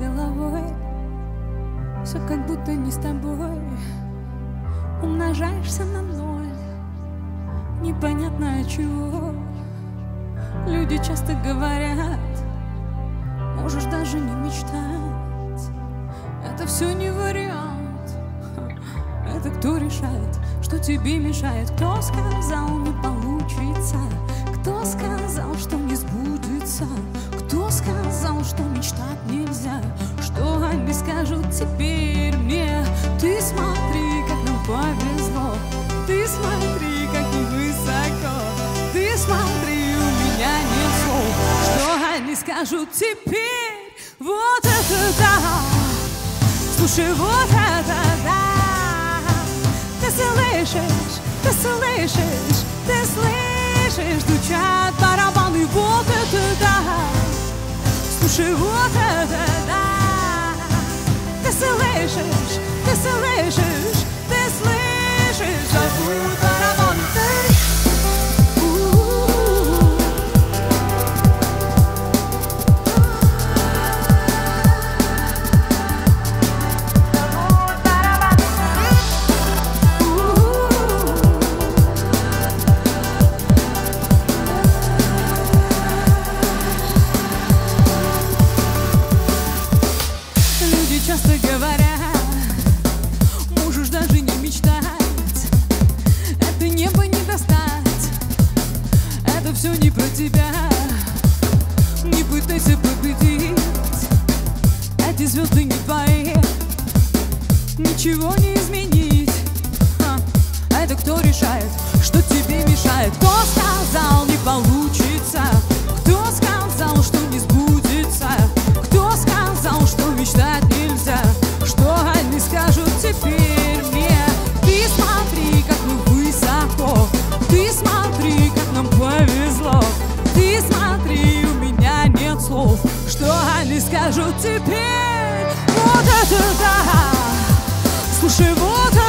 головой. Все как будто не с тобой. Умножаешься на ноль, непонятно от чего. Люди часто говорят, можешь даже не мечтать. Это все не вариант. Это кто решает, что тебе мешает? Кто сказал, не получится? Кто сказал, что не сбудется? Кто сказал, что мечтать нельзя? Что они скажут теперь мне? Ты смотри, как нам повезло. Ты смотри, как высоко. Ты смотри, у меня нет слов. Что они скажут теперь? Вот это да! Слушай, вот это да! Ты слышишь, ты слышишь, ты слышишь, стучат барабаны, вот это да! Слушай, вот это да! Ты слышишь, ты слышишь, ты слышишь, зовут барабаны. Часто говорят, можешь даже не мечтать. Это небо не достать, это все не про тебя. Не пытайся победить, эти звезды не твои. Ничего не изменить. Это кто решает, что тебе мешает? Кто сказал, не получится? Кто сказал, что не сбудется? Кто сказал, что мечтать нельзя? Что они скажут теперь мне? Ты смотри, как мы высоко. Ты смотри, как нам повезло. Ты смотри, у меня нет слов. Что они скажут теперь? Вот это да! Слушай, вот